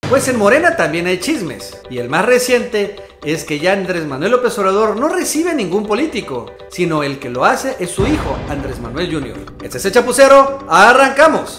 Pues en Morena también hay chismes, y el más reciente es que ya Andrés Manuel López Obrador no recibe ningún político, sino el que lo hace es su hijo, Andrés Manuel Jr. Este es el Chapucero, ¡arrancamos!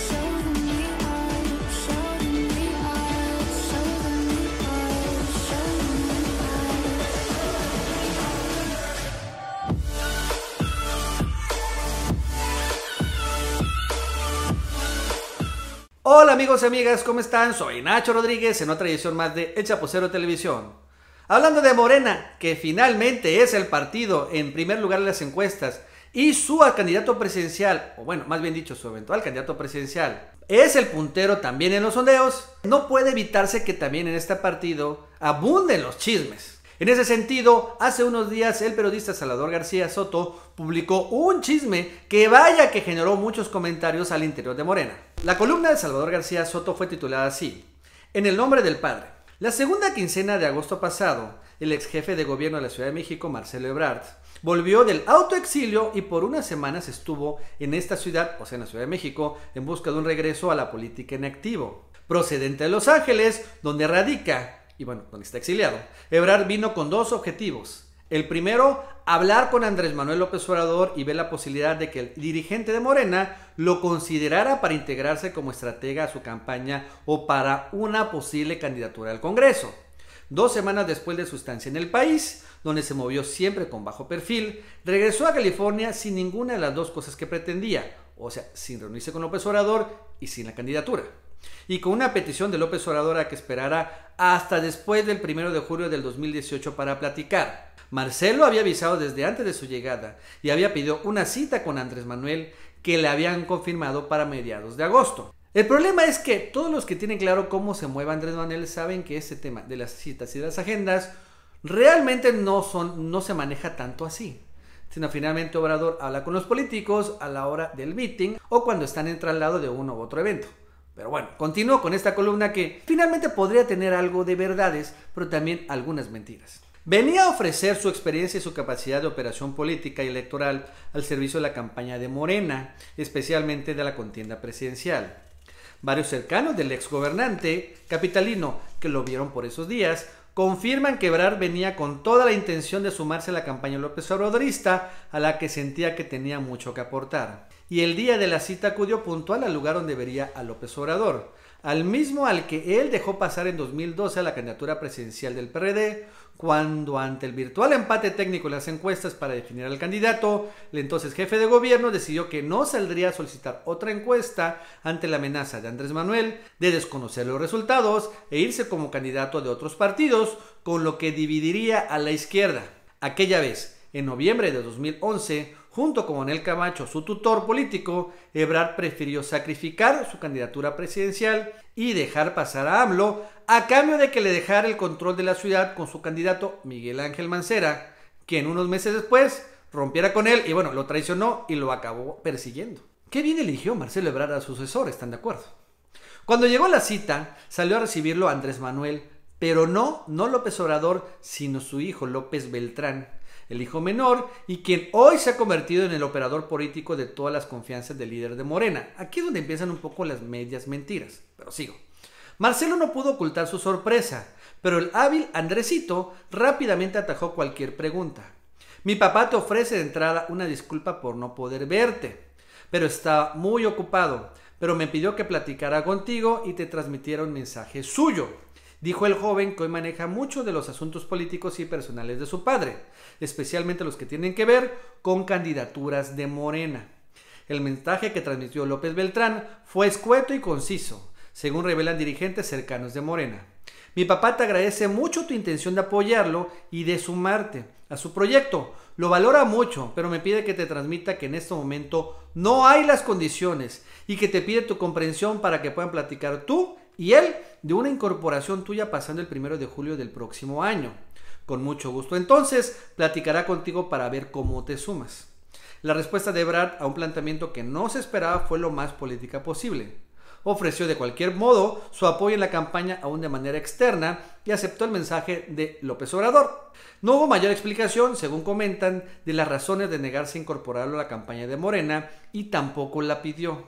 Hola amigos y amigas, ¿cómo están? Soy Nacho Rodríguez en otra edición más de El Chapucero Televisión. Hablando de Morena, que finalmente es el partido en primer lugar en las encuestas y su candidato presidencial, o bueno, más bien dicho, su eventual candidato presidencial, es el puntero también en los sondeos, no puede evitarse que también en este partido abunden los chismes. En ese sentido, hace unos días el periodista Salvador García Soto publicó un chisme que vaya que generó muchos comentarios al interior de Morena. La columna de Salvador García Soto fue titulada así: En el nombre del Padre. La segunda quincena de agosto pasado, el ex jefe de gobierno de la Ciudad de México, Marcelo Ebrard, volvió del autoexilio y por unas semanas estuvo en esta ciudad, o sea en la Ciudad de México, en busca de un regreso a la política en activo. Procedente de Los Ángeles, donde radica, y bueno, donde está exiliado, Ebrard vino con dos objetivos. El primero, hablar con Andrés Manuel López Obrador y ver la posibilidad de que el dirigente de Morena lo considerara para integrarse como estratega a su campaña o para una posible candidatura al Congreso. 2 semanas después de su estancia en el país, donde se movió siempre con bajo perfil, regresó a California sin ninguna de las dos cosas que pretendía, o sea, sin reunirse con López Obrador y sin la candidatura. Y con una petición de López Obrador a que esperara hasta después del 1 de julio del 2018 para platicar. Marcelo había avisado desde antes de su llegada y había pedido una cita con Andrés Manuel que le habían confirmado para mediados de agosto. El problema es que todos los que tienen claro cómo se mueve Andrés Manuel saben que este tema de las citas y de las agendas realmente no se maneja tanto así, sino finalmente Obrador habla con los políticos a la hora del meeting o cuando están en traslado de uno u otro evento. Pero bueno, continúo con esta columna que finalmente podría tener algo de verdades, pero también algunas mentiras. Venía a ofrecer su experiencia y su capacidad de operación política y electoral al servicio de la campaña de Morena, especialmente de la contienda presidencial. Varios cercanos del exgobernante capitalino que lo vieron por esos días confirman que Ebrard venía con toda la intención de sumarse a la campaña López Obradorista, a la que sentía que tenía mucho que aportar. Y el día de la cita acudió puntual al lugar donde vería a López Obrador, al mismo al que él dejó pasar en 2012 a la candidatura presidencial del PRD, cuando ante el virtual empate técnico en las encuestas para definir al candidato, el entonces jefe de gobierno decidió que no saldría a solicitar otra encuesta ante la amenaza de Andrés Manuel de desconocer los resultados e irse como candidato de otros partidos, con lo que dividiría a la izquierda. Aquella vez, en noviembre de 2011, junto con Manuel Camacho, su tutor político, Ebrard prefirió sacrificar su candidatura presidencial y dejar pasar a AMLO a cambio de que le dejara el control de la ciudad con su candidato Miguel Ángel Mancera, quien unos meses después rompiera con él y bueno, lo traicionó y lo acabó persiguiendo. Qué bien eligió Marcelo Ebrard a su sucesor, ¿están de acuerdo? Cuando llegó la cita, salió a recibirlo Andrés Manuel, pero no López Obrador, sino su hijo López Beltrán, el hijo menor y quien hoy se ha convertido en el operador político de todas las confianzas del líder de Morena. Aquí es donde empiezan un poco las medias mentiras, pero sigo. Marcelo no pudo ocultar su sorpresa, pero el hábil Andresito rápidamente atajó cualquier pregunta. Mi papá te ofrece de entrada una disculpa por no poder verte, pero está muy ocupado, pero me pidió que platicara contigo y te transmitiera un mensaje suyo, dijo el joven que hoy maneja mucho de los asuntos políticos y personales de su padre, especialmente los que tienen que ver con candidaturas de Morena. El mensaje que transmitió López Beltrán fue escueto y conciso, según revelan dirigentes cercanos de Morena. Mi papá te agradece mucho tu intención de apoyarlo y de sumarte a su proyecto. Lo valora mucho, pero me pide que te transmita que en este momento no hay las condiciones y que te pide tu comprensión para que puedan platicar tú y él de una incorporación tuya pasando el 1 de julio del próximo año. Con mucho gusto entonces platicará contigo para ver cómo te sumas. La respuesta de Ebrard a un planteamiento que no se esperaba fue lo más política posible. Ofreció de cualquier modo su apoyo en la campaña aún de manera externa y aceptó el mensaje de López Obrador. No hubo mayor explicación, según comentan, de las razones de negarse a incorporarlo a la campaña de Morena y tampoco la pidió.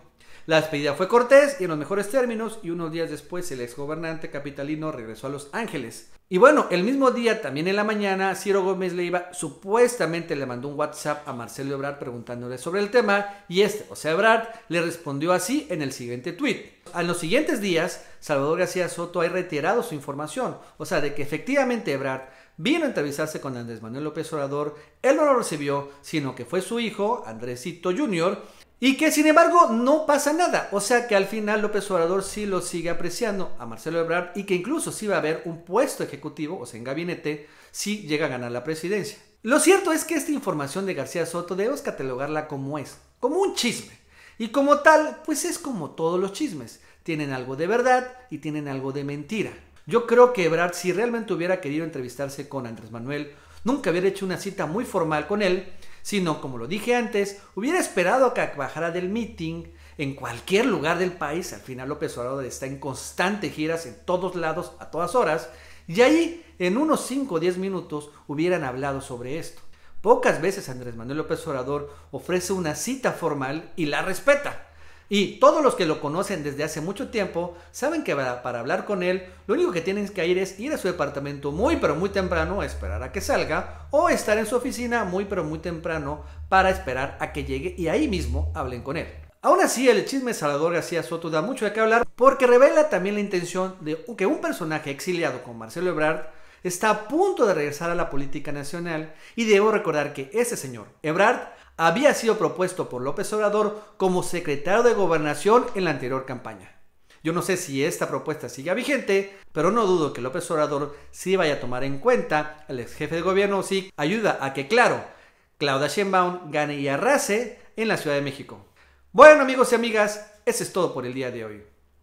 La despedida fue cortés y en los mejores términos, y unos días después el exgobernante capitalino regresó a Los Ángeles. Y bueno, el mismo día, también en la mañana, Ciro Gómez Leiva supuestamente le mandó un WhatsApp a Marcelo Ebrard preguntándole sobre el tema, y Ebrard, le respondió así en el siguiente tuit. En los siguientes días, Salvador García Soto ha reiterado su información, de que efectivamente Ebrard vino a entrevistarse con Andrés Manuel López Obrador, él no lo recibió, sino que fue su hijo, Andresito Jr., y que sin embargo no pasa nada, que al final López Obrador sí lo sigue apreciando a Marcelo Ebrard y que incluso sí va a haber un puesto ejecutivo, en gabinete, si llega a ganar la presidencia. Lo cierto es que esta información de García Soto debemos catalogarla como es, como un chisme, y como tal, pues es como todos los chismes, tienen algo de verdad y tienen algo de mentira. Yo creo que Ebrard, si realmente hubiera querido entrevistarse con Andrés Manuel, nunca hubiera hecho una cita muy formal con él, sino, como lo dije antes, hubiera esperado a que bajara del meeting en cualquier lugar del país. Al final López Obrador está en constantes giras en todos lados, a todas horas, y ahí en unos 5 o 10 minutos hubieran hablado sobre esto. Pocas veces Andrés Manuel López Obrador ofrece una cita formal y la respeta. Y todos los que lo conocen desde hace mucho tiempo saben que para hablar con él, lo único que tienen que ir es ir a su departamento muy pero muy temprano a esperar a que salga, o estar en su oficina muy pero muy temprano para esperar a que llegue y ahí mismo hablen con él. Aún así, el chisme de Salvador García Soto da mucho de qué hablar porque revela también la intención de que un personaje exiliado como Marcelo Ebrard está a punto de regresar a la política nacional, y debo recordar que ese señor, Ebrard, había sido propuesto por López Obrador como secretario de Gobernación en la anterior campaña. Yo no sé si esta propuesta sigue vigente, pero no dudo que López Obrador sí vaya a tomar en cuenta al ex jefe de gobierno, sí ayuda a que, claro, Claudia Sheinbaum gane y arrase en la Ciudad de México. Bueno, amigos y amigas, eso es todo por el día de hoy.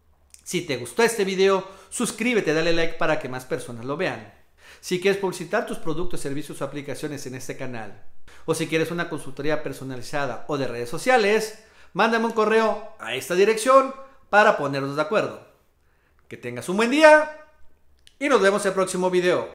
Si te gustó este video, suscríbete, dale like para que más personas lo vean. Si quieres publicitar tus productos, servicios o aplicaciones en este canal, o si quieres una consultoría personalizada o de redes sociales, mándame un correo a esta dirección para ponernos de acuerdo. Que tengas un buen día y nos vemos en el próximo video.